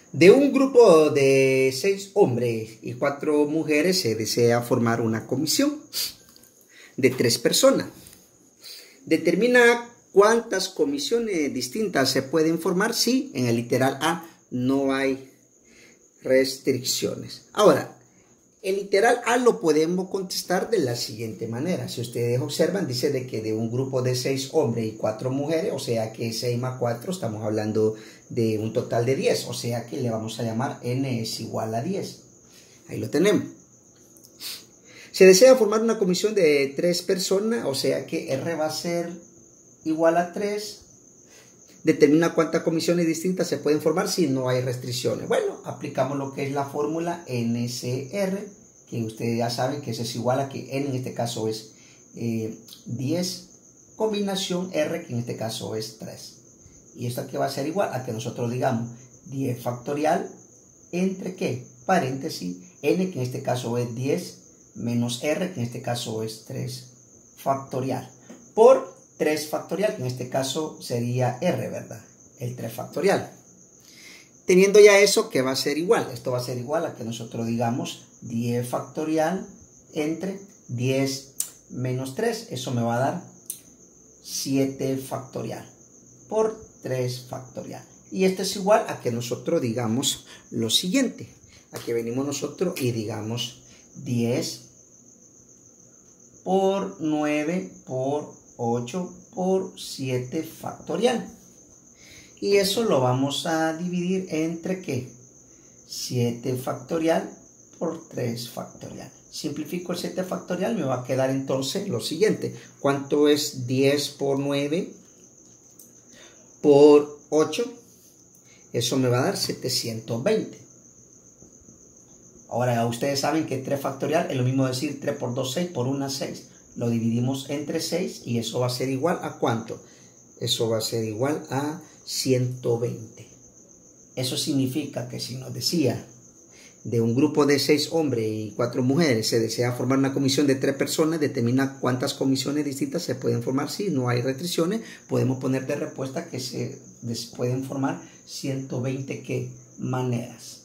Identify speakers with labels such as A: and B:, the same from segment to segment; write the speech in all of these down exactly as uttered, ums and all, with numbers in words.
A: De un grupo de seis hombres y cuatro mujeres se desea formar una comisión de tres personas. Determina cuántas comisiones distintas se pueden formar si en el literal A no hay restricciones. Ahora, el literal A lo podemos contestar de la siguiente manera. Si ustedes observan, dice de que de un grupo de seis hombres y cuatro mujeres, o sea que seis más cuatro, estamos hablando de un total de diez, o sea que le vamos a llamar n es igual a diez. Ahí lo tenemos. Se desea formar una comisión de tres personas, o sea que R va a ser igual a tres. Determina cuántas comisiones distintas se pueden formar si no hay restricciones. Bueno, aplicamos lo que es la fórmula N C R, que ustedes ya saben que eso es igual a que N en este caso es eh, diez, combinación R, que en este caso es tres. Y esto aquí va a ser igual a que nosotros digamos diez factorial entre ¿qué? Paréntesis, N, que en este caso es diez, menos R, que en este caso es tres factorial, por tres factorial, que en este caso sería R, ¿verdad? El tres factorial. Teniendo ya eso, ¿qué va a ser igual? Esto va a ser igual a que nosotros digamos diez factorial entre diez menos tres. Eso me va a dar siete factorial por tres factorial. Y esto es igual a que nosotros digamos lo siguiente. Aquí venimos nosotros y digamos diez por nueve por ocho por siete factorial. Y eso lo vamos a dividir entre ¿qué? siete factorial por tres factorial. Simplifico el siete factorial, me va a quedar entonces lo siguiente. ¿Cuánto es diez por nueve por ocho? Eso me va a dar setecientos veinte. Ahora, ustedes saben que tres factorial es lo mismo decir tres por dos, seis, por uno, seis. Lo dividimos entre seis y eso va a ser igual a ¿cuánto? Eso va a ser igual a ciento veinte. Eso significa que si nos decía de un grupo de seis hombres y cuatro mujeres se desea formar una comisión de tres personas, determina cuántas comisiones distintas se pueden formar. Si no hay restricciones, podemos poner de respuesta que se pueden formar ciento veinte ¿qué? Maneras.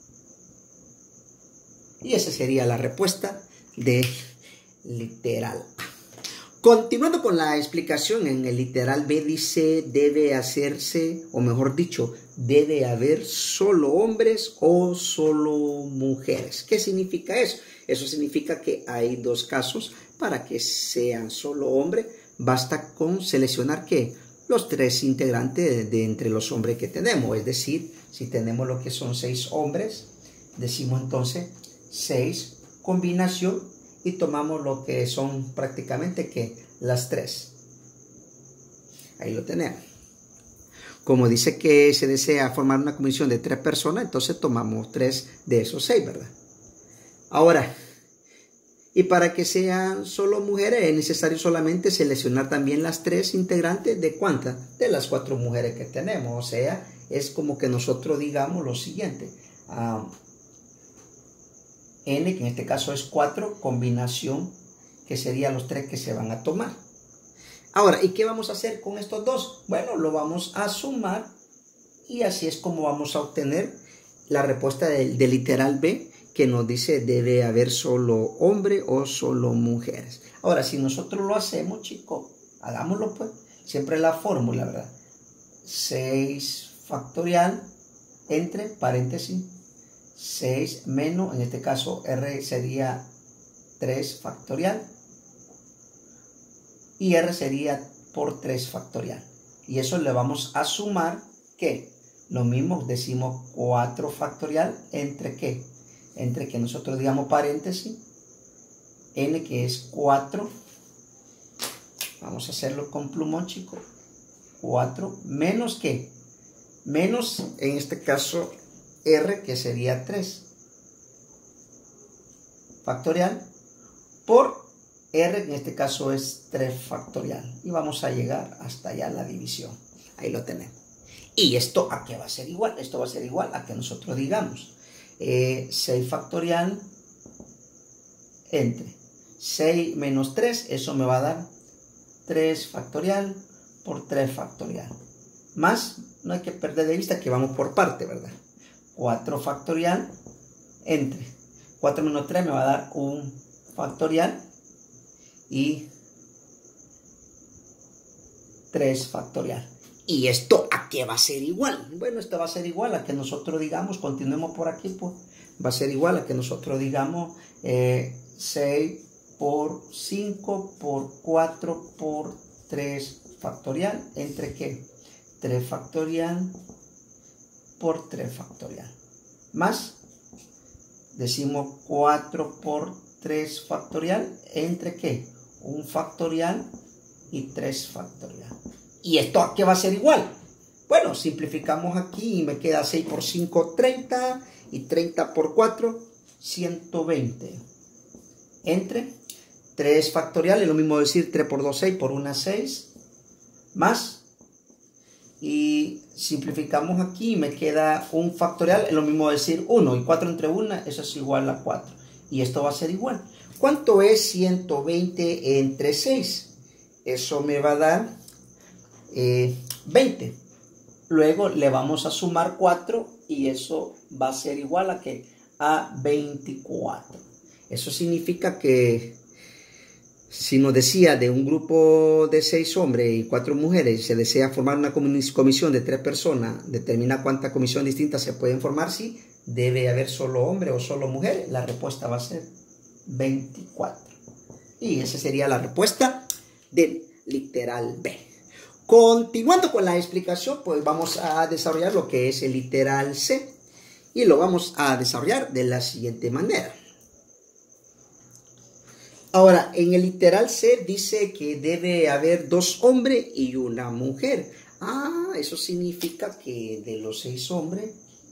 A: Y esa sería la respuesta de literal A. Continuando con la explicación, en el literal B dice debe hacerse, o mejor dicho, debe haber solo hombres o solo mujeres. ¿Qué significa eso? Eso significa que hay dos casos para que sean solo hombres. Basta con seleccionar ¿qué? Los tres integrantes de, de entre los hombres que tenemos. Es decir, si tenemos lo que son seis hombres, decimos entonces seis combinación y tomamos lo que son prácticamente que las tres. Ahí lo tenemos. Como dice que se desea formar una comisión de tres personas, entonces tomamos tres de esos seis, ¿verdad? Ahora, y para que sean solo mujeres es necesario solamente seleccionar también las tres integrantes de ¿cuántas? De las cuatro mujeres que tenemos. O sea, es como que nosotros digamos lo siguiente. Um, N, que en este caso es cuatro, combinación, que serían los tres que se van a tomar. Ahora, ¿y qué vamos a hacer con estos dos? Bueno, lo vamos a sumar y así es como vamos a obtener la respuesta del de literal B, que nos dice debe haber solo hombre o solo mujeres. Ahora, si nosotros lo hacemos, chicos, hagámoslo pues, siempre la fórmula, ¿verdad? seis factorial entre paréntesis seis menos, en este caso R sería tres factorial y R sería por tres factorial. Y eso le vamos a sumar, ¿qué? Lo mismo decimos cuatro factorial entre ¿qué? Entre que nosotros digamos paréntesis, N que es cuatro, vamos a hacerlo con plumón, chicos, cuatro menos ¿qué? Menos, en este caso, R, que sería tres factorial, por R, en este caso es tres factorial. Y vamos a llegar hasta allá la división. Ahí lo tenemos. ¿Y esto a qué va a ser igual? Esto va a ser igual a que nosotros digamos eh, seis factorial entre seis menos tres. Eso me va a dar tres factorial por tres factorial. Más, no hay que perder de vista que vamos por parte, ¿verdad? cuatro factorial entre cuatro menos tres me va a dar un factorial y tres factorial. ¿Y esto a qué va a ser igual? Bueno, esto va a ser igual a que nosotros digamos, continuemos por aquí, pues, va a ser igual a que nosotros digamos eh, seis por cinco por cuatro por tres factorial, ¿entre qué? tres factorial por tres factorial. Más, decimos cuatro por tres factorial, ¿entre qué? un factorial y tres factorial. ¿Y esto a qué va a ser igual? Bueno, simplificamos aquí y me queda seis por cinco, treinta, y treinta por cuatro, ciento veinte. Entre tres factorial, es lo mismo decir tres por dos, seis, por una, seis, más, y simplificamos aquí y me queda un factorial, es lo mismo decir uno, y cuatro entre uno, eso es igual a cuatro. Y esto va a ser igual. ¿Cuánto es ciento veinte entre seis? Eso me va a dar eh, veinte. Luego le vamos a sumar cuatro y eso va a ser igual a que a veinticuatro. Eso significa que si nos decía de un grupo de seis hombres y cuatro mujeres, se desea formar una comisión de tres personas, determina cuántas comisiones distintas se pueden formar, si debe haber solo hombre o solo mujer, la respuesta va a ser veinticuatro. Y esa sería la respuesta del literal B. Continuando con la explicación, pues vamos a desarrollar lo que es el literal C. Y lo vamos a desarrollar de la siguiente manera. Ahora, en el literal C dice que debe haber dos hombres y una mujer. Ah, eso significa que de los seis hombres,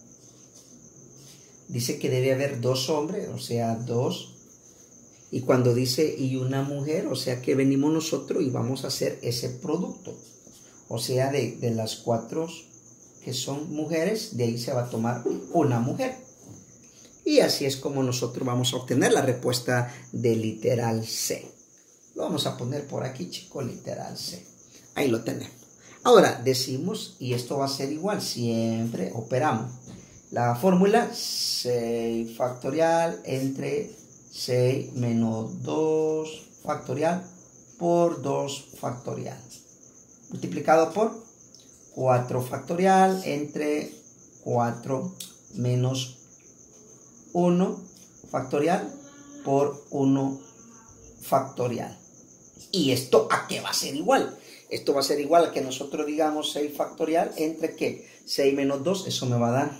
A: dice que debe haber dos hombres, o sea, dos. Y cuando dice y una mujer, o sea que venimos nosotros y vamos a hacer ese producto. O sea, de, de las cuatro que son mujeres, de ahí se va a tomar una mujer. Y así es como nosotros vamos a obtener la respuesta del literal C. Lo vamos a poner por aquí, chicos, literal C. Ahí lo tenemos. Ahora decimos, y esto va a ser igual, siempre operamos. La fórmula seis factorial entre seis menos dos factorial por dos factorial. Multiplicado por cuatro factorial entre cuatro menos uno factorial por uno factorial. ¿Y esto a qué va a ser igual? Esto va a ser igual a que nosotros digamos seis factorial entre ¿qué? seis menos dos, eso me va a dar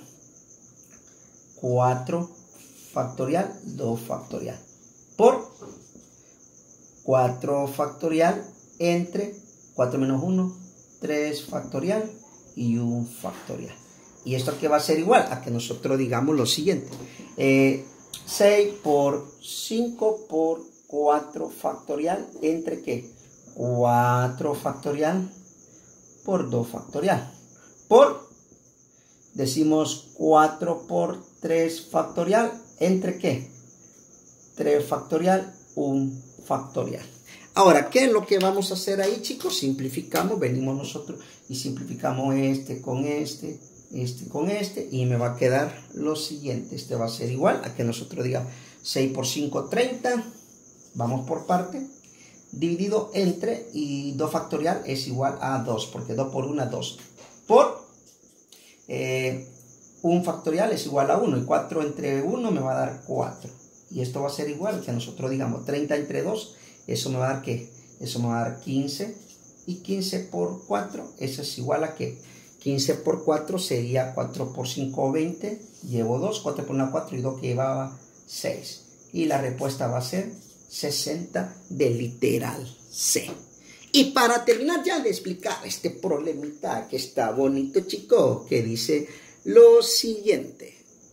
A: cuatro factorial, dos factorial. Por cuatro factorial entre cuatro menos uno, tres factorial y un factorial. ¿Y esto a qué va a ser igual? A que nosotros digamos lo siguiente. Eh, seis por cinco por cuatro factorial entre ¿qué? cuatro factorial por dos factorial. Por, decimos cuatro por tres factorial entre ¿qué? tres factorial, un factorial. Ahora, ¿qué es lo que vamos a hacer ahí, chicos? Simplificamos, venimos nosotros y simplificamos este con este, este con este, y me va a quedar lo siguiente. Este va a ser igual a que nosotros digamos seis por cinco, treinta, vamos por parte, dividido entre, y dos factorial es igual a dos, porque dos por uno, dos. Por eh, un factorial es igual a uno, y cuatro entre uno me va a dar cuatro. Y esto va a ser igual que nosotros digamos treinta entre dos, eso me va a dar ¿qué? Eso me va a dar quince, y quince por cuatro, eso es igual a ¿qué? quince por cuatro sería cuatro por cinco, veinte, llevo dos, cuatro por uno, cuatro, y dos que llevaba seis. Y la respuesta va a ser sesenta del literal C. Y para terminar ya de explicar este problemita que está bonito, chicos, que dice lo siguiente.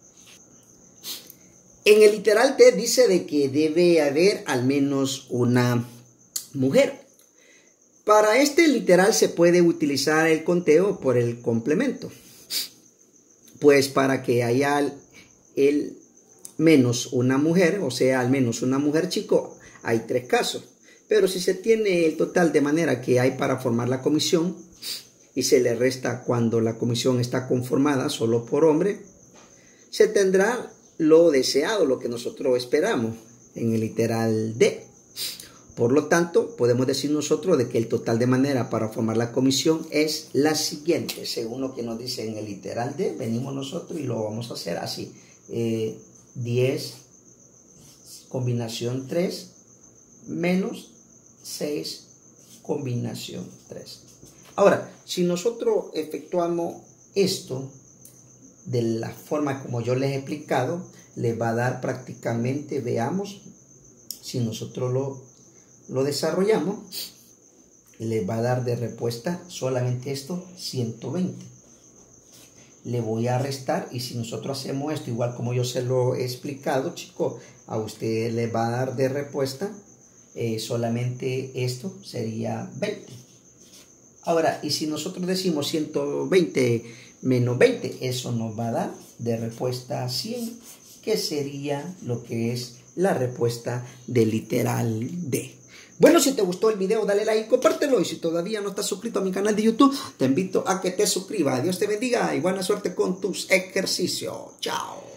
A: En el literal T dice de que debe haber al menos una mujer. Para este literal se puede utilizar el conteo por el complemento. Pues para que haya el, el menos una mujer, o sea, al menos una mujer, chico, hay tres casos. Pero si se tiene el total de manera que hay para formar la comisión y se le resta cuando la comisión está conformada solo por hombre, se tendrá lo deseado, lo que nosotros esperamos en el literal D. Por lo tanto, podemos decir nosotros de que el total de manera para formar la comisión es la siguiente. Según lo que nos dice en el literal D, venimos nosotros y lo vamos a hacer así. Eh, diez combinación tres menos seis combinación tres. Ahora, si nosotros efectuamos esto de la forma como yo les he explicado, les va a dar prácticamente, veamos, si nosotros lo, lo desarrollamos, les va a dar de respuesta solamente esto, ciento veinte. Le voy a restar y si nosotros hacemos esto igual como yo se lo he explicado, chicos, a ustedes les va a dar de respuesta eh, solamente esto sería veinte. Ahora, y si nosotros decimos ciento veinte menos veinte, eso nos va a dar de respuesta cien, que sería lo que es la respuesta del literal D. Bueno, si te gustó el video, dale like, compártelo. Y si todavía no estás suscrito a mi canal de YouTube, te invito a que te suscribas. Dios te bendiga y buena suerte con tus ejercicios. Chao.